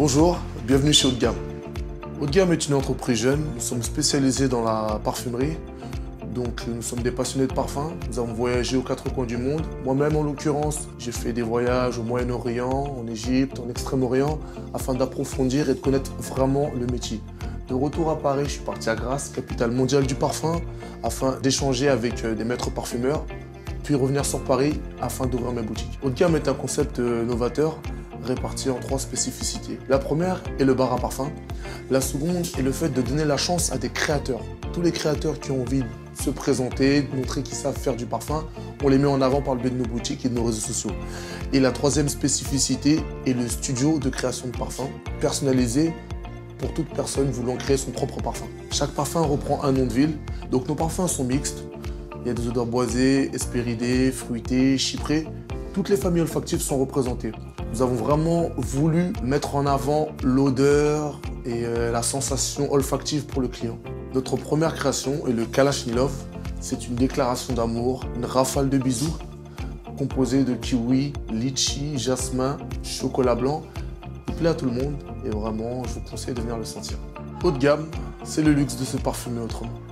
Bonjour, bienvenue chez Haut de Gamme. Haut de Gamme est une entreprise jeune, nous sommes spécialisés dans la parfumerie. Donc nous sommes des passionnés de parfums, nous avons voyagé aux quatre coins du monde. Moi-même en l'occurrence, j'ai fait des voyages au Moyen-Orient, en Égypte, en Extrême-Orient, afin d'approfondir et de connaître vraiment le métier. De retour à Paris, je suis parti à Grasse, capitale mondiale du parfum, afin d'échanger avec des maîtres parfumeurs, puis revenir sur Paris afin d'ouvrir ma boutique. Haut de Gamme est un concept novateur, réparti en 3 spécificités. La première est le bar à parfum. La seconde est le fait de donner la chance à des créateurs. Tous les créateurs qui ont envie de se présenter, de montrer qu'ils savent faire du parfum, on les met en avant par le biais de nos boutiques et de nos réseaux sociaux. Et la troisième spécificité est le studio de création de parfum, personnalisé pour toute personne voulant créer son propre parfum. Chaque parfum reprend un nom de ville, donc nos parfums sont mixtes. Il y a des odeurs boisées, hespéridées, fruitées, chyprées. Toutes les familles olfactives sont représentées. Nous avons vraiment voulu mettre en avant l'odeur et la sensation olfactive pour le client. Notre première création est le Kalachnilov. C'est une déclaration d'amour, une rafale de bisous composée de kiwi, litchi, jasmin, chocolat blanc. Il plaît à tout le monde et vraiment, je vous conseille de venir le sentir. Haut de gamme, c'est le luxe de se parfumer autrement.